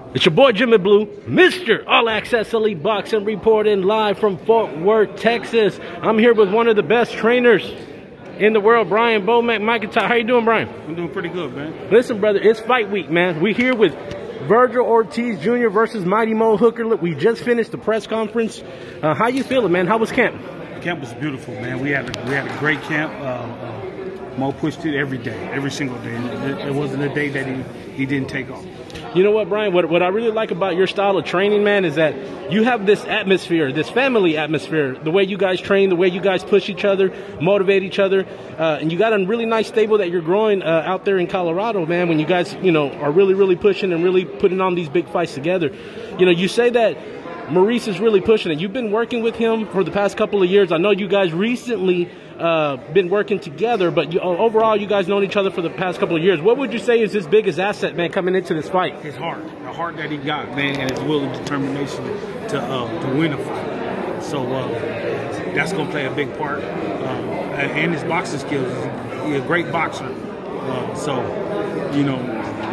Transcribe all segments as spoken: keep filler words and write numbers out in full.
It's your boy Jimmy Blue, Mister All Access Elite Boxing, reporting live from Fort Worth, Texas. I'm here with one of the best trainers in the world, Brian bomac McIntyre. How you doing, Brian? I'm doing pretty good, man. Listen, brother, it's fight week, man. We're here with Vergil Ortiz Junior versus Mighty Mo Hooker. Look, we just finished the press conference. Uh, how you feeling, man? How was camp? Camp was beautiful, man. We had a, we had a great camp. Uh, uh, Mo pushed it every day, every single day. There wasn't a day that he, he didn't take off. You know what, Brian? What, what I really like about your style of training, man, is that you have this atmosphere, this family atmosphere, the way you guys train, the way you guys push each other, motivate each other. Uh, and you got a really nice stable that you're growing uh, out there in Colorado, man, when you guys, you know, are really, really pushing and really putting on these big fights together. You know, you say that Maurice is really pushing it. You've been working with him for the past couple of years. I know you guys recently uh, been working together, but you, overall, you guys known each other for the past couple of years. What would you say is his biggest asset, man, coming into this fight? His heart, the heart that he got, man, and his will and determination to uh, to win a fight. So uh, that's gonna play a big part, uh, and his boxing skills. He's a great boxer. Uh, so you know,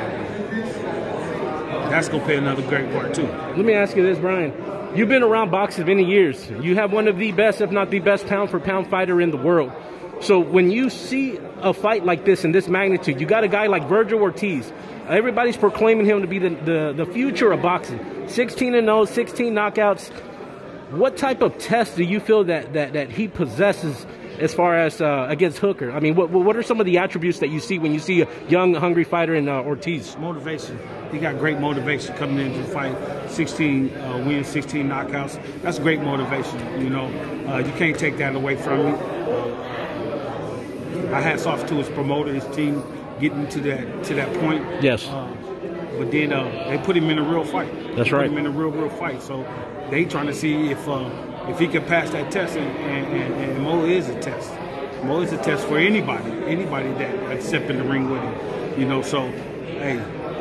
that's gonna play another great part too. Let me ask you this, Brian. You've been around boxing many years. You have one of the best, if not the best, pound-for-pound fighter in the world. So when you see a fight like this in this magnitude, you got a guy like Vergil Ortiz. Everybody's proclaiming him to be the, the, the future of boxing. sixteen and oh, sixteen knockouts. What type of test do you feel that, that, that he possesses as far as uh, against Hooker? I mean, what, what are some of the attributes that you see when you see a young, hungry fighter in uh, Ortiz? Motivation. He got great motivation coming into the fight. sixteen uh, wins, sixteen knockouts. That's great motivation. You know, uh, you can't take that away from me. Uh, I hats off to his promoter, his team, getting to that to that point. Yes. Uh, but then uh, they put him in a real fight. That's they right. Put him in a real, real fight. So they trying to see if uh, if he can pass that test, and, and, and, and Mo is a test. Mo is a test for anybody, anybody that step in the ring with him. You know, so hey.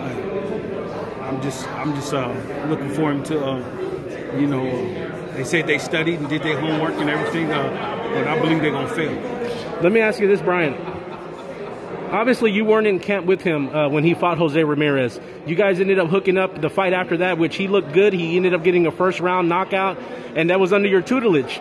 I'm just, I'm just uh, looking for him to, uh, you know, they said they studied and did their homework and everything, uh, but I believe they're going to fail. Let me ask you this, Brian. Obviously, you weren't in camp with him uh, when he fought Jose Ramirez. You guys ended up hooking up the fight after that, which he looked good. He ended up getting a first-round knockout, and that was under your tutelage.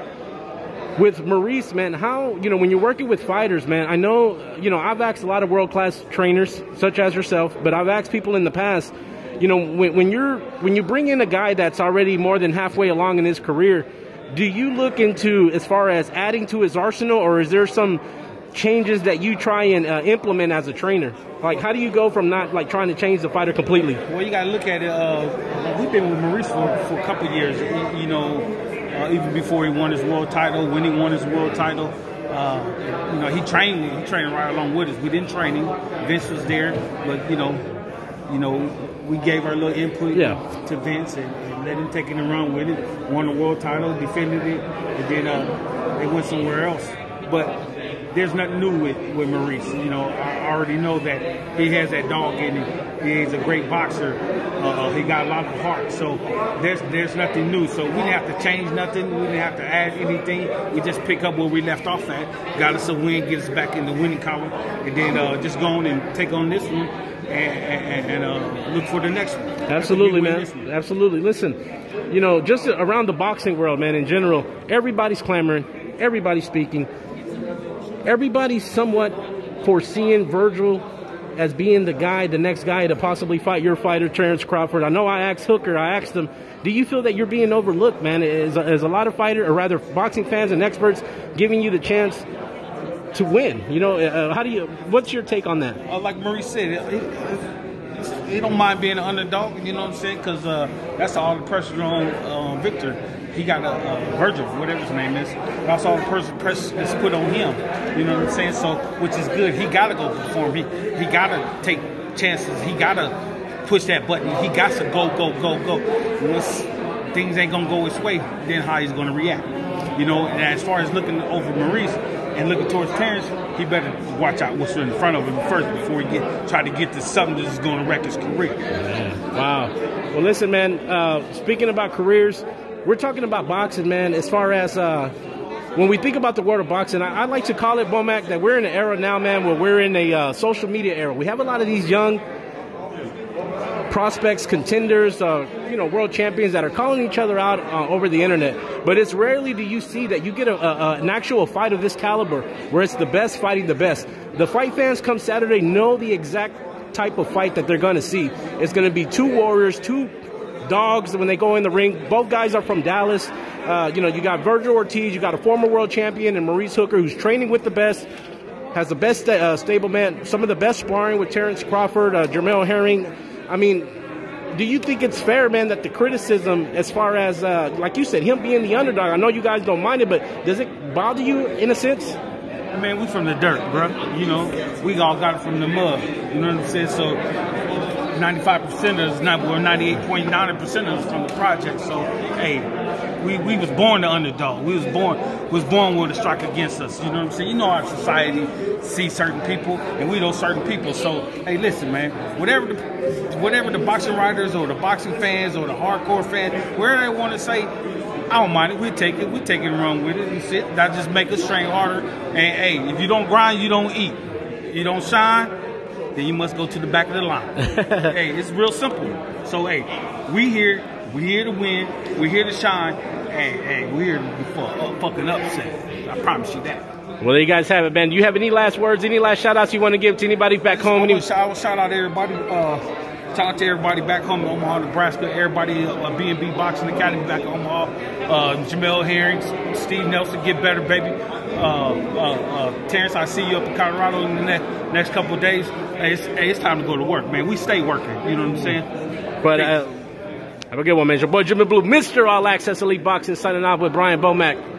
With Maurice, man, how, you know, when you're working with fighters, man, I know, you know, I've asked a lot of world-class trainers, such as yourself, but I've asked people in the past, you know, when, when you're when you bring in a guy that's already more than halfway along in his career, do you look into as far as adding to his arsenal, or is there some changes that you try and uh, implement as a trainer? Like, how do you go from not like trying to change the fighter completely? Well, you got to look at it. Uh, we've been with Maurice for, for a couple of years, you know, uh, even before he won his world title, when he won his world title. Uh, you know, he trained he trained right along with us. We didn't train him. Vince was there, but you know, you know, we gave our little input yeah. to Vince and, and let him take it and run with it. Won the world title, defended it, and then uh, they went somewhere else. But there's nothing new with, with Maurice. You know, I already know that he has that dog in him. He's a great boxer. Uh, he got a lot of heart. So there's there's nothing new. So we didn't have to change nothing. We didn't have to add anything. We just pick up where we left off at. Got us a win, get us back in the winning column, and then uh, just go on and take on this one and, and, and uh, look for the next one. Absolutely, man. Absolutely. Listen, you know, just around the boxing world, man, in general, everybody's clamoring, everybody's speaking. Everybody's somewhat foreseeing Vergil as being the guy, the next guy to possibly fight your fighter, Terrence Crawford. I know I asked Hooker, I asked him, do you feel that you're being overlooked, man? Is, is a lot of fighter, or rather boxing fans and experts giving you the chance to win? You know, uh, how do you, what's your take on that? Uh, like Maurice said, he, he don't mind being an underdog, you know what I'm saying? Because uh, that's all the pressure on uh, Victor. He got a, a Vergil, whatever his name is. That's all the pressure, pressure that's put on him. You know what I'm saying? So, which is good. He got to go perform. He he got to take chances. He got to push that button. He got to go, go, go, go. Once things ain't gonna go his way, then how he's gonna react. You know. And as far as looking over Maurice and looking towards Terrence, he better watch out what's in front of him first before he get try to get to something that's going to wreck his career. Wow. Well, listen, man. Uh, speaking about careers. We're talking about boxing, man, as far as uh, when we think about the world of boxing, I, I like to call it, bomac, that we're in an era now, man, where we're in a uh, social media era. We have a lot of these young prospects, contenders, uh, you know, world champions that are calling each other out uh, over the internet. But it's rarely do you see that you get a, a, an actual fight of this caliber where it's the best fighting the best. The fight fans come Saturday know the exact type of fight that they're going to see. It's going to be two warriors, two dogs when they go in the ring. Both guys are from Dallas. Uh, you know, you got Vergil Ortiz, you got a former world champion, and Maurice Hooker, who's training with the best, has the best uh, stable man, some of the best sparring with Terrence Crawford, uh, Jermell Herring. I mean, do you think it's fair, man, that the criticism as far as, uh, like you said, him being the underdog, I know you guys don't mind it, but does it bother you in a sense? I mean, we from the dirt, bro. You know, we all got it from the mud. You know what I'm saying? So ninety-five percent of us, well, ninety-eight point nine percent of us from the project. So, hey, we, we was born the underdog. We was born was born with a strike against us. You know what I'm saying? You know our society sees certain people, and we those certain people. So, hey, listen, man. Whatever the whatever the boxing writers or the boxing fans or the hardcore fans, wherever they want to say, I don't mind it. We take it. We take it and run with it and sit. That just make us train harder. And hey, if you don't grind, you don't eat. You don't shine, then you must go to the back of the line. Hey, it's real simple. So hey, we here. We here to win. We here to shine. Hey, hey, we here for a fucking upset. I promise you that. Well, there you guys have it, man. Do you have any last words? Any last shout outs you want to give to anybody back home? I will shout, shout out to everybody. Uh, Shout out to everybody back home in Omaha, Nebraska. Everybody, uh, B and B Boxing Academy back in Omaha. Uh, Jermell Herring, Steve Nelson, get better, baby. Uh, uh, uh, Terrence, I see you up in Colorado in the next, next couple of days. Hey it's, hey, it's time to go to work, man. We stay working. You know what I'm saying? But uh, have a good one, man. Your boy Jimmy Blue, Mister All Access Elite Boxing, signing off with Brian Bomac.